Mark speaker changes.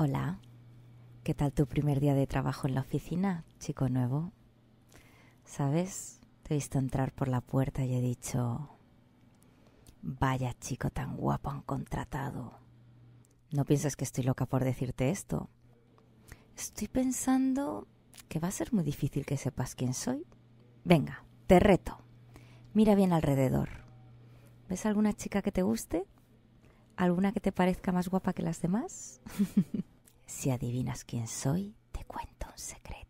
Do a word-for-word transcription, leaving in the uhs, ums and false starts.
Speaker 1: Hola, ¿qué tal tu primer día de trabajo en la oficina, chico nuevo? ¿Sabes? Te he visto entrar por la puerta y he dicho, vaya chico tan guapo han contratado. No pienses que estoy loca por decirte esto. Estoy pensando que va a ser muy difícil que sepas quién soy. Venga, te reto. Mira bien alrededor. ¿Ves alguna chica que te guste? ¿Alguna que te parezca más guapa que las demás? Si adivinas quién soy, te cuento un secreto.